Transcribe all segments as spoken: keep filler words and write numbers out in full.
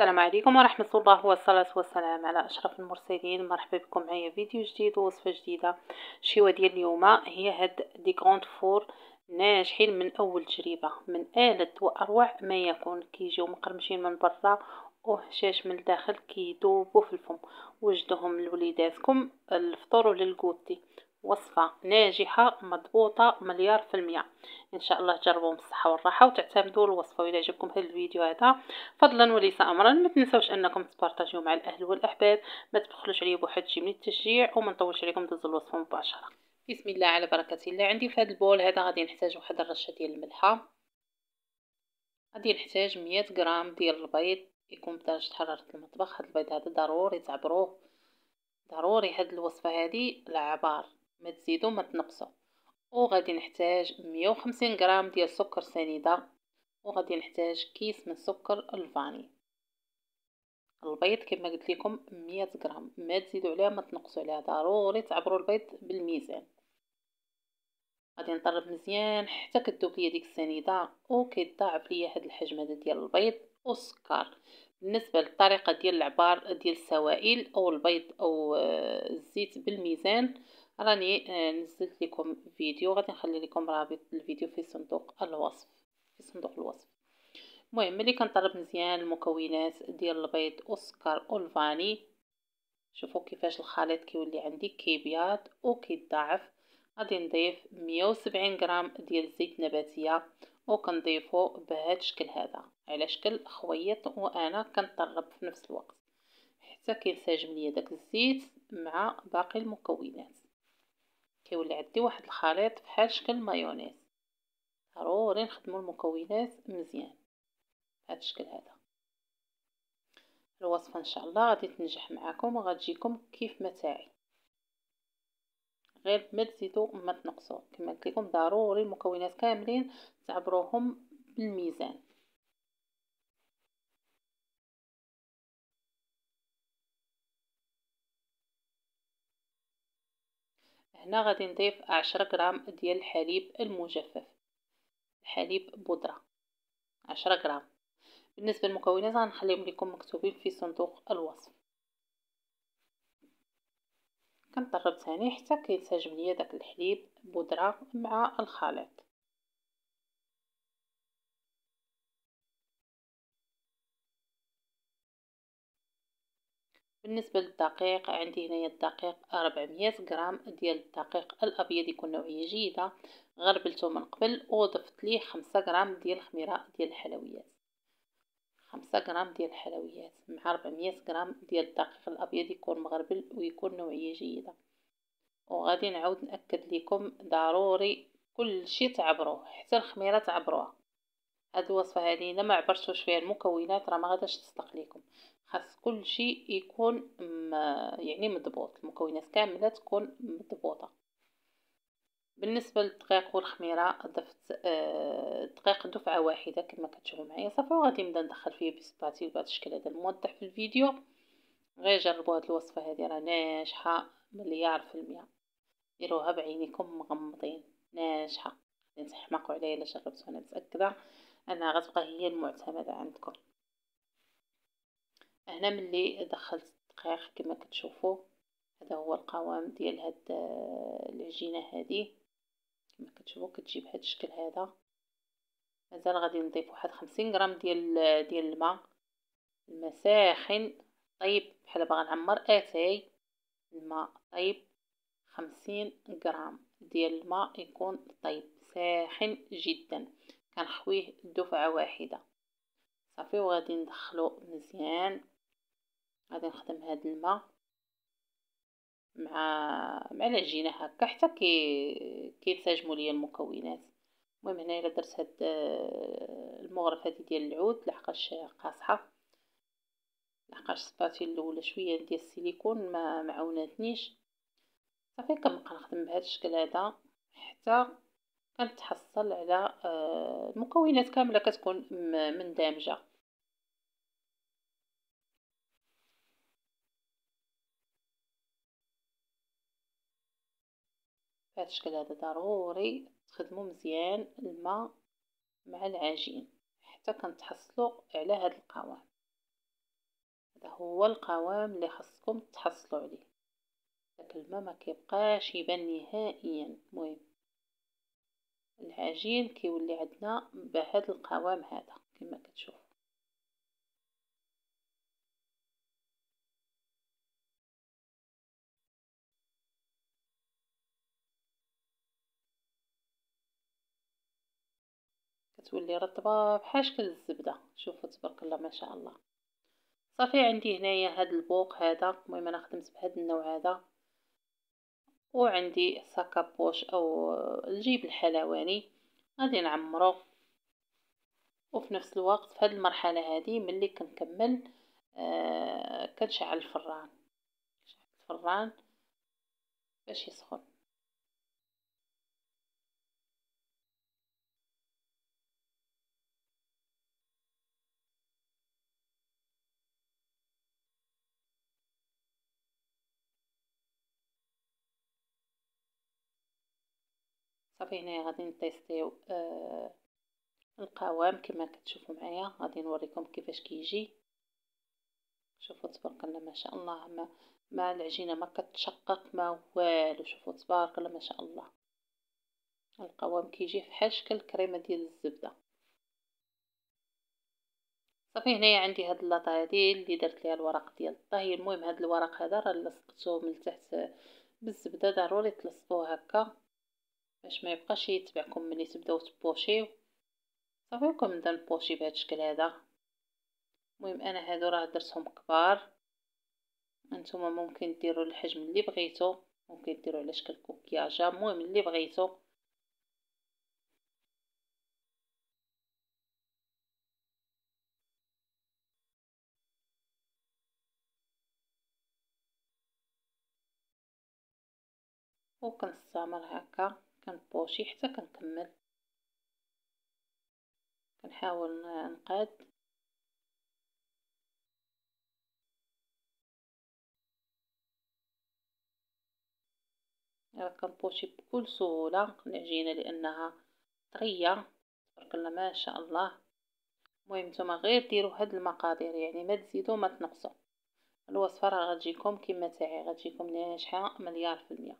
السلام عليكم ورحمة الله والصلاة والسلام على أشرف المرسلين. مرحبا بكم معايا فيديو جديد ووصفة جديدة. الشيوة ديال اليوم هي هاد دي كروند فور ناجحين من أول تجربة، من آلة وأروع ما يكون. كيجيو مقرمشين من برا وهشاش من الداخل، كيدوبوا في الفم. وجدوهم لوليداتكم الفطور وللكوتي. وصفة ناجحة مضبوطة مليار في المية. ان شاء الله تجربوهم بالصحة والراحة وتعتمدوا الوصفة. وإذا عجبكم هذا الفيديو هذا فضلا وليس امرا ما تنسوش انكم تبارطاجيو مع الاهل والاحباب، ما تبخلوش عليا بواحد شي من التشجيع وما نطولش عليكم دوزوا الوصفة مباشرة. بسم الله على بركة الله. عندي في هذا البول هذا غادي نحتاج واحد الرشة ديال الملحة، غادي نحتاج مية غرام ديال البيض يكون بدرجة حرارة المطبخ. هذا البيض هذا ضروري تعبروه، ضروري هاد الوصفة هذه العبار، ما تزيدوا ما تنقصوا. وغادي نحتاج مية وخمسين غرام ديال سكر سنيدة، وغادي نحتاج كيس من سكر الفاني. البيض كما قلت لكم مية غرام، ما تزيدوا عليها ما تنقصوا عليها، ضروري تعبروا البيض بالميزان. غادي نطرب مزيان حتى كتذوب ليا ديك السنيده وكيتضاعف ليا هذا الحجم هذا ديال البيض والسكر. بالنسبه للطريقه ديال العبار ديال السوائل او البيض او الزيت بالميزان راني نزلت لكم فيديو، غادي نخلي لكم رابط الفيديو في صندوق الوصف، في صندوق الوصف. المهم ملي كنطرب مزيان المكونات ديال البيض والسكر والفاني، شوفوا كيفاش الخليط كيولي عندي كيبيض وكيتضاعف. غادي نضيف مية وسبعين غرام ديال الزيت النباتيه وكنضيفو بهذا الشكل هذا على شكل خويط، وانا كنطرب في نفس الوقت حتى كينسجم ليا داك الزيت مع باقي المكونات. كيولي عندي واحد الخليط بحال شكل مايونيز. ضروري نخدموا المكونات مزيان بهذا الشكل هذا. الوصفه ان شاء الله غادي تنجح معكم وغتجيكم كيف ما تاعي، غير ما تزيدوا ما تنقصوا. كما قلت لكم ضروري المكونات كاملين تعبروهم بالميزان. هنا غادي نضيف عشرة غرام ديال الحليب المجفف، الحليب بودره عشرة غرام. بالنسبه للمكونات غنخليهم لكم مكتوبين في صندوق الوصف. كنطرب ثاني حتى كينسجم ليا داك الحليب بودره مع الخليط. بالنسبه للدقيق عندي هنايا الدقيق أربعمية غرام ديال الدقيق الابيض يكون نوعيه جيده، غربلته من قبل وضفت ليه خمسة غرام ديال الخميره ديال الحلويات، خمسة غرام ديال الحلويات مع أربعمية غرام ديال الدقيق الابيض يكون مغربل ويكون نوعيه جيده. وغادي نعاود ناكد لكم ضروري كل شيء تعبروه حتى الخميره تعبروها. هاد الوصفه هذه الا ما عبرتوش فيها المكونات راه ما غاداش تصدق لكم. خاص كل شيء يكون يعني مضبوط، المكونات كامله تكون مضبوطه. بالنسبه للدقيق والخميره ضفت آه دقيق دفعه واحده كما كتشوفوا معايا صافي، وغادي نبدا ندخل فيه بسباتيل بهذا الشكل هذا الموضح في الفيديو. غير جربوا هاد الوصفه هذه راه ناجحه مليار في المية، ديروها بعينيكم مغمضين، ناجحه. تحماقوا عليا الا جربتوا، انا متاكده انها غتبقى هي المعتمده عندكم. هنا ملي دخلت الدقيق كما كتشوفوا هذا هو القوام ديال هاد العجينه هذه. كما كتشوفوا كتجي بهذا الشكل هذا. مازال غادي نضيف واحد خمسين غرام ديال ديال الماء، الماء ساخن طيب بحال باغا نعمر اتاي. الماء طيب خمسين غرام ديال الماء يكون طيب ساخن جدا، كنخويه دفعه واحده صافي. وغادي ندخلو مزيان، غادي نخدم هذا الماء مع مع العجينه هكا حتى كي كيتساجموا ليا المكونات. المهم هنا الا درت هاد المغرف هذه ديال العود لحقاش قاصحه، لحقاش صباتي الاولى شويه ديال السيليكون ما معاوناتنيش صافي. كنبقى نخدم بهذا الشكل هذا حتى كنتحصل على المكونات كامله كتكون مندمجه. بهذا الشكل هذا ضروري تخدموا مزيان الماء مع العجين حتى كنتحصلوا على هذا القوام. هذا هو القوام اللي خاصكم تحصلوا عليه. داك الماء ما كيبقاش يبان نهائيا. المهم العجين كيولي عندنا بهذا القوام هذا كما كتشوف. كتولي رطبه بحال شكل الزبده. شوفوا تبارك الله ما شاء الله. صافي عندي هنايا هاد البوق هذا. المهم انا خدمت بهذا النوع هذا، وعندي ساكابوش او الجيب الحلواني غادي نعمرو. وفي نفس الوقت في هذه المرحله هذه ملي كنكمل آه كنشعل الفران. نشعل الفران باش يسخن. صافي هنايا غادي نطيستيو آه القوام كما كتشوفوا معايا. غادي نوريكم كيفاش كيجي. شوفوا تبارك الله ما شاء الله. ما, ما العجينه ما كتشقق ما والو. شوفوا تبارك الله ما شاء الله. القوام كيجي بحال شكل الكريمه ديال الزبده. صافي هنايا عندي هاد اللاطه هادي اللي درت ليها الورق ديال الطهي. المهم هاد الورق هذا راه لصقته من التحت بالزبده. ضروري تلصقوه هكا باش ما يبقاش يتبعكم ملي تبداو تبوشيو. صافي وكم نبدا نبوشي بهذا الشكل هذا. المهم انا هادو راه درتهم كبار. انتما ممكن ديروا الحجم اللي بغيتو، ممكن ديروا على شكل كوكياجه، المهم اللي بغيتو. وكنستعمل هكا كنبوشي حتى كنكمل. كنحاول نقاد. كنبوشي بكل سهوله العجينه لانها طريه تبارك الله ما شاء الله. المهم نتوما غير ديروا هاد المقادير، يعني ما تزيدوا ما تنقصوا. الوصفه راه غتجيكم كما تاعي، غتجيكم ناجحه مليار في المية.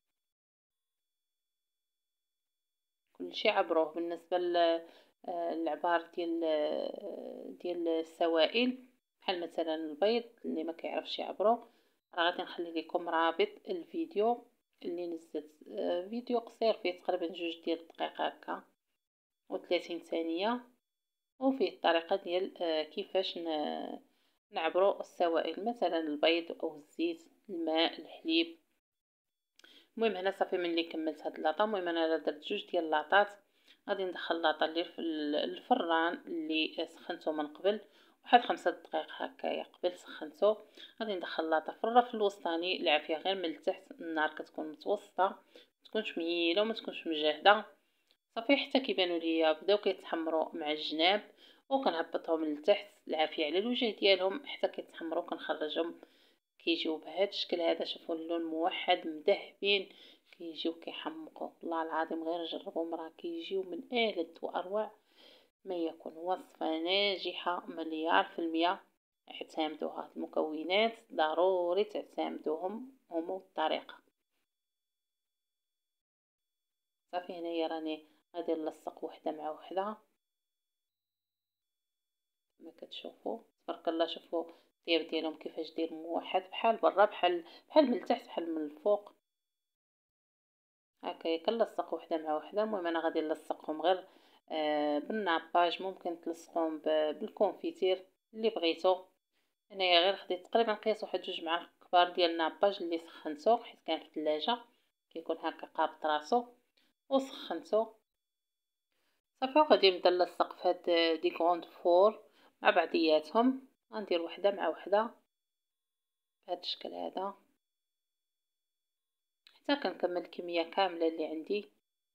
كلشي عبروه. بالنسبه للعبار ديال ديال السوائل بحال مثلا البيض اللي ما كيعرفش يعبرو، راه غادي نخلي لكم رابط الفيديو اللي نزلت. فيديو قصير فيه تقريبا جوج ديال الدقائق هكا وثلاثين ثانيه، وفيه الطريقه ديال كيفاش نعبرو السوائل مثلا البيض او الزيت الماء الحليب. المهم هنا صافي ملي كملت هاد لاطه. المهم انا درت جوج ديال اللاطات. غادي ندخل لاطه اللي في الفران اللي سخنته من قبل واحد خمسة دقائق هكايا قبل سخنته. غادي ندخل لاطه في الرف الوسطاني العافيه غير من التحت. النار كتكون متوسطه، ما تكونش ميله وما تكونش مجهده. صافي حتى كيبانوا ليا بداو كيتحمروا مع الجناب، وكنهبطهم من التحت العافيه على الوجه ديالهم حتى كيتحمروا. كنخرجهم كيجيو بهذا الشكل هذا. شوفوا اللون موحد مذهبين، كيجيو كيحمقوا. والله العظيم غير جربوا راه كيجيو من آلد واروع ما يكون. وصفه ناجحه مليار في المية. اعتمدوها. المكونات ضروري تعتمدوهم هما والطريقه. صافي هنايا راني غادي نلصق وحده مع وحده كما كتشوفوا تبارك الله. شوفوا الطياب ديالهم كيفاش داير موحد بحال برا بحال بحال من التحت بحال من الفوق هكايا. كنلصق وحده مع وحده. المهم انا غادي نلصقهم غير آه بالناباج. ممكن تلصقوهم بالكونفيتير اللي بغيتو. انايا غير خديت تقريبا قياس واحد جوج معالق كبار ديال الناباج اللي سخنته حيت كان في الثلاجه كيكون هكا قابط راسو وسخنته. صافي وغادي نبدا نلصق في هاد دي كروند فور مع بعضياتهم. غندير وحده مع وحده بهذا الشكل هذا حتى كنكمل الكميه كامله اللي عندي.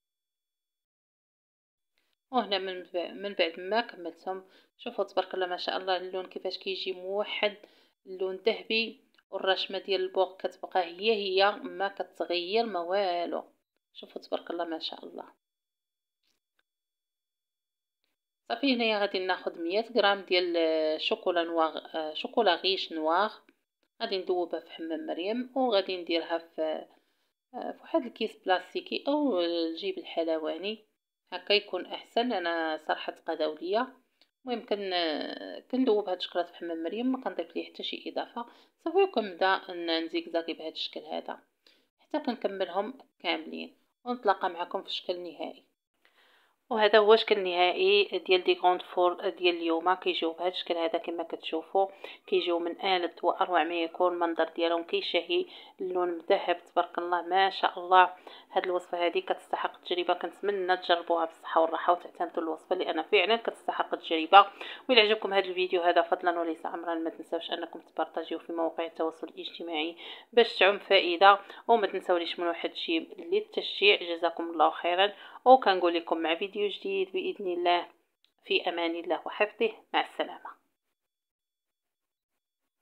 وهنا من من بعد ما كملتهم شوفوا تبارك الله ما شاء الله اللون كيفاش كيجي موحد، اللون ذهبي. والرشمه ديال البوق كتبقى هي هي ما كتغير ما والو. شوفوا تبارك الله ما شاء الله. صافي هنايا غادي ناخذ مية غرام ديال شوكولا نواغ، شوكولا غيش نواغ، غادي ندوبها في حمام مريم وغادي نديرها في في واحد الكيس بلاستيكي او الجيب الحلواني، هكا يكون احسن. انا صراحه تقاداو ليا. المهم كن كندوب هاد الشكلاط في حمام مريم، ما كنضيف ليه حتى شي اضافه. صافي وكنبدا نزيكزاكي بهذا الشكل هذا حتى كنكملهم كاملين، ونتلاقى معكم في الشكل النهائي. وهذا هو الشكل النهائي ديال دي غروند فور ديال اليوم. كيجيو بهذا الشكل هذا كما كتشوفوا، كيجيو من آلة واروع ما يكون. المنظر ديالهم كيشهي، اللون مذهب تبارك الله ما شاء الله. هاد الوصفه هذه كتستحق التجربه، كنتمنى تجربوها بالصحه والراحه وتعتمدوا الوصفه لان فعلا كتستحق التجربه. وإلا عجبكم هذا الفيديو هذا فضلا وليس امرا ما تنساوش انكم تبارطاجيوه في مواقع التواصل الاجتماعي باش تعم فائده، وما تنساوليش من واحد الشيء للتشجيع. جزاكم الله خيرا، وكنقول لكم مع فيديو جديد بإذن الله. في أمان الله وحفظه، مع السلامة.